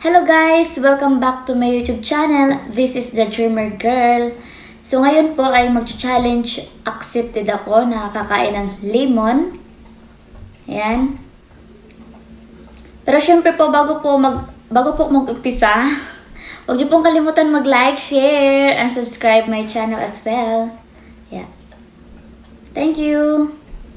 Hello guys! Welcome back to my YouTube channel. This is the Dreamer Girl. So ngayon po ay mag-challenge accepted ako na kakain ng lemon. Ayan. Pero syempre po bago po mag-umpisa, huwag niyo pong kalimutan mag-like, share, and subscribe my channel as well. Yeah. Thank you!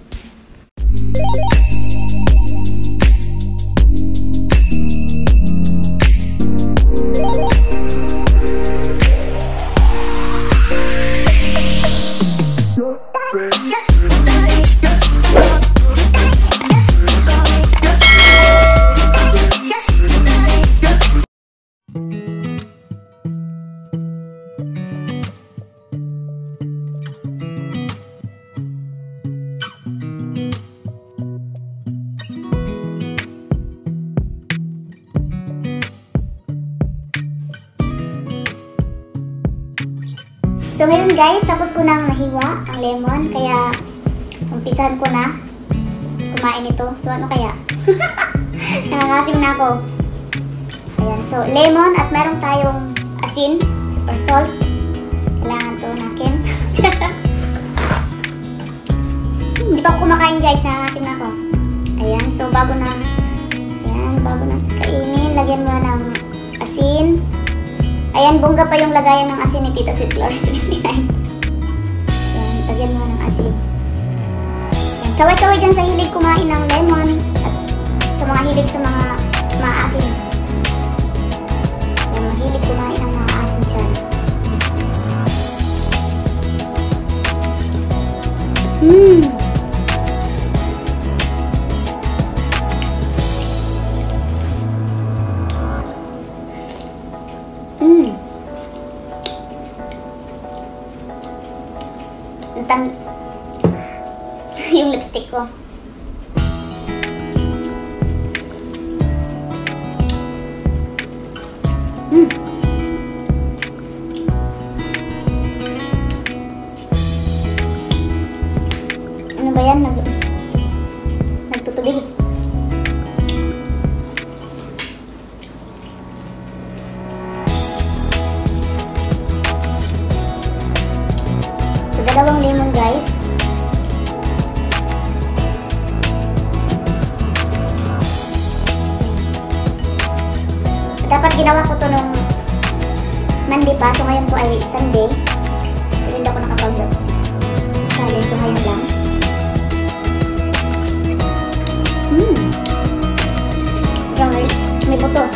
So ngayon guys, tapos ko nang nahiwa ang lemon, kaya umpisan ko na kumain ito. So ano kaya? Nangangasim na ako. Ayan, so lemon at meron tayong asin, super salt. Kailangan to nakin. Hindi pa ako kumakain guys, nangangasim na ako. Ayan, so bago na kainin, lagyan mo na ng asin. Ayan, bongga pa yung lagayan ng asin ni Tita Sweet Glory 79. Ayan, lagyan mo ng asin. Ayan, kaway-kaway dyan sa hilig kumain ng lemon at sa mga hilig sa mga maasim. Ayan, mahilig kumain ng mga asin dyan. Yung lipstick ko. Ano ba yan? Nagtutubig. So, dalawang lemon guys. Dapat ginawa ko to nung Monday pa, so ngayon po ay Sunday. So hindi ako nakapag-challenge, so ngayon lang. May buto.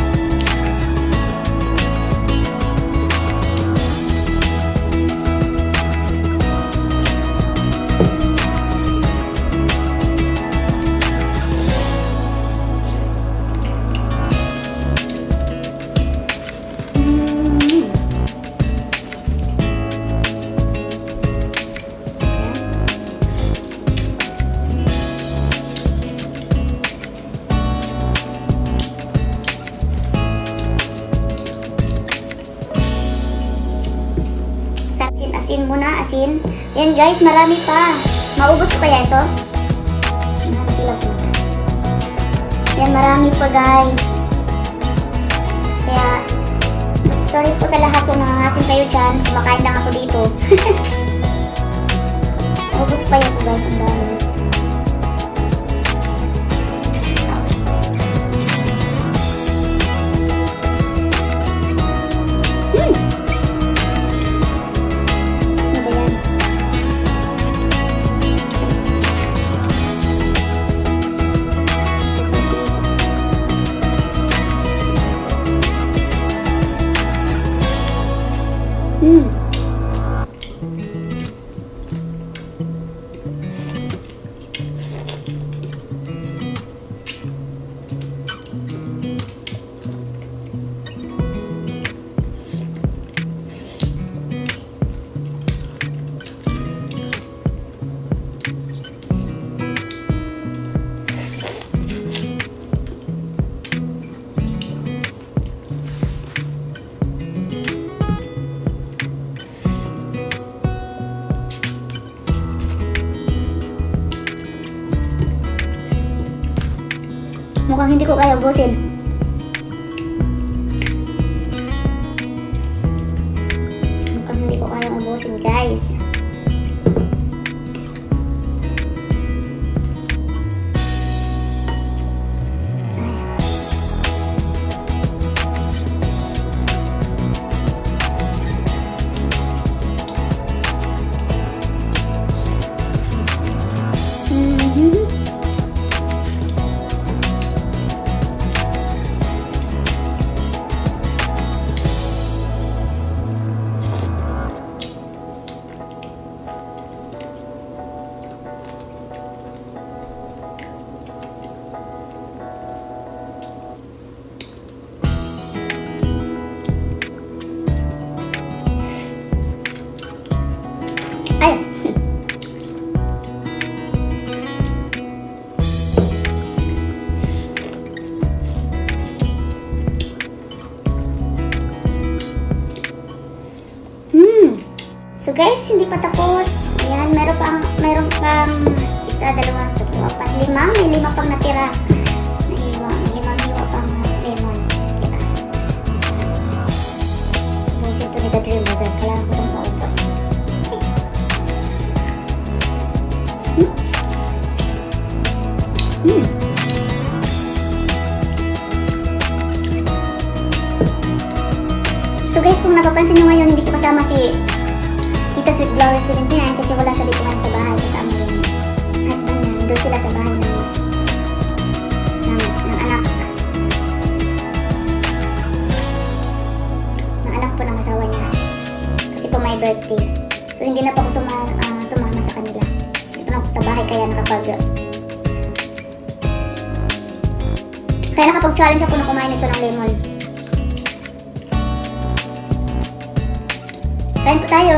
Asin muna, asin. Ayan guys, marami pa. Maubos ko kaya ito? Ayan, marami pa guys. Kaya, sorry po sa lahat kung nangangasin kayo dyan. Kumakain lang ako dito. Maubos pa yun guys, ang dami. Mukhang hindi ko kaya ubusin. guys. So guys, hindi pa tapos. Ayan, meron pang isa, dalawa, tatlo, apat, lima. May lima pang natira. Nahiwa, may limang hiwa pang lemon. Diba? Tapos ito ni The Dreamer Girl. Kailangan ko itong maubos. So guys, kung napapansin nyo ngayon, hindi ko kasama si Tita Sweet Flower 79 kasi wala siya dito ngayon sa bahay kasama yung husband niya. Doon sila sa bahay ng anak. Ng anak po ng asawa niya. Kasi po may birthday. So hindi na po ako sumama sa kanila. Dito na po sa bahay kaya nakapag-challenge ako na kumain ito ng lemon. Kain po tayo!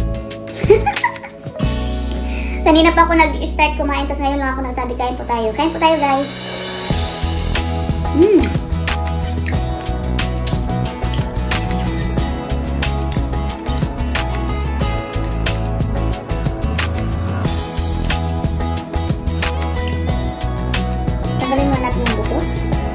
Kanina pa ako nag-start kumain, tapos ngayon lang ako nagsabi kain po tayo. Kain po tayo guys! Tanggalin mo natin yung buto.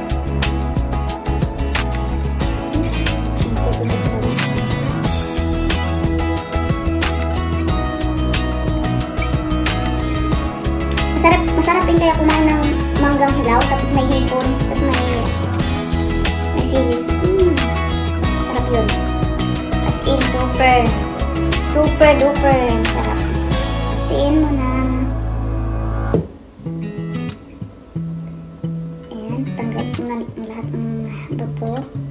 Masarap din kaya kumain ng manggang hilaw, tapos may hipon, tapos may sili. Sarap yun. As in, super duper sarap. As in mo na. Ayan, tanggal mo na lahat ng buto.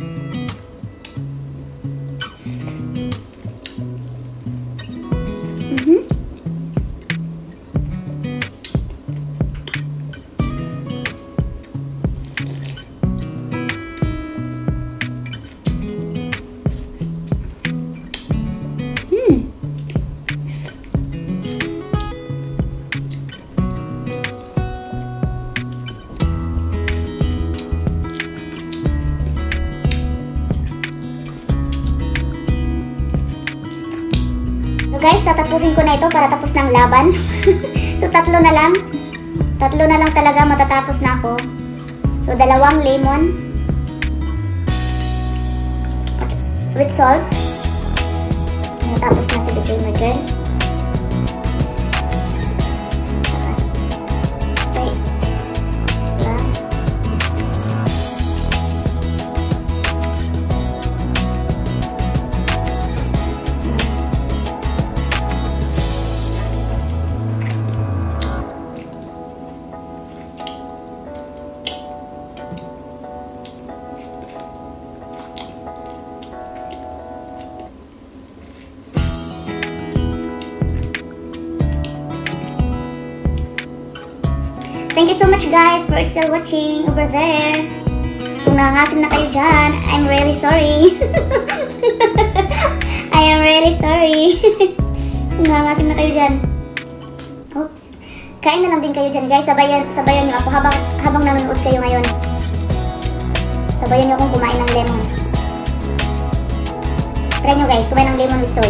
So guys, tatapusin ko na ito para tapos ng laban. So tatlo na lang talaga matatapos na ako. So 2 lemon with salt. Natapos na si The Dreamer Girl. Thank you so much guys for still watching over there. Kung nangangasim na kayo dyan, I'm really sorry. I am really sorry. Kung nangangasim na kayo dyan. Oops. Kain na lang din kayo dyan guys. Sabayan nyo ako habang nanonood kayo ngayon. Sabayan nyo akong kumain ng lemon. Try nyo guys, kumain ng lemon with salt.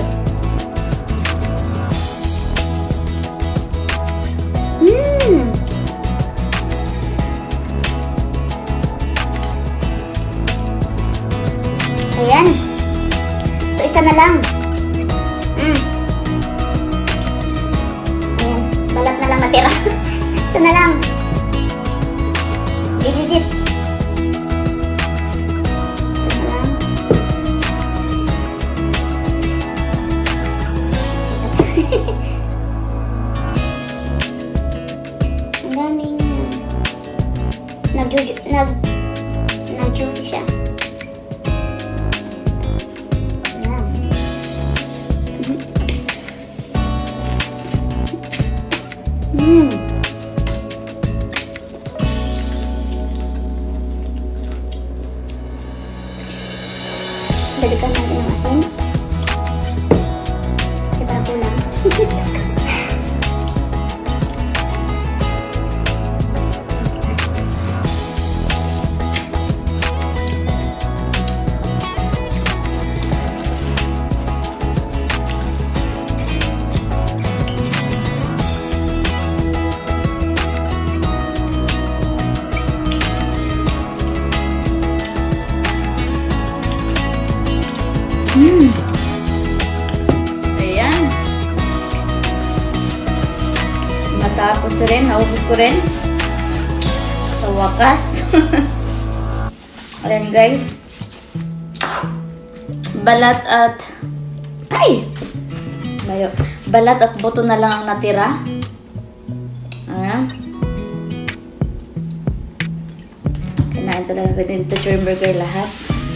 Ayan. So, isa na lang. na lang natira. Ito na lang. This is it. Ito na lang. Ang daming nag-juicy siya. Ayan. Dagdagan natin ng asin. Kasi parang kulang. Ayan. Matapos rin, naubos ko rin. Sa wakas. Ayan guys. Balat at... Ay! Layo. Balat at buto na lang ang natira. Ayan. Kinain talaga din ito Dreamburger lahat.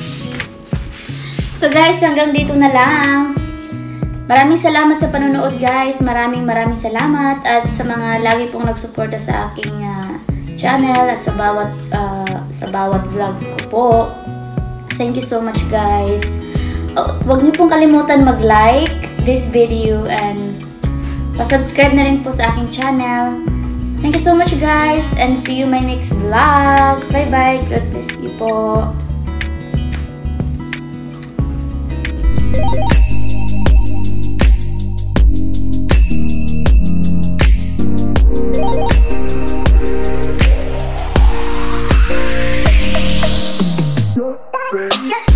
So guys, hanggang dito na lang. Maraming salamat sa panonood guys. Maraming salamat. At sa mga lagi pong nagsuporta sa aking channel at sa bawat vlog ko po. Thank you so much guys. Huwag niyo pong kalimutan mag-like this video and pa-subscribe na rin po sa aking channel. Thank you so much guys and see you my next vlog. Bye bye. God bless you po. Yes.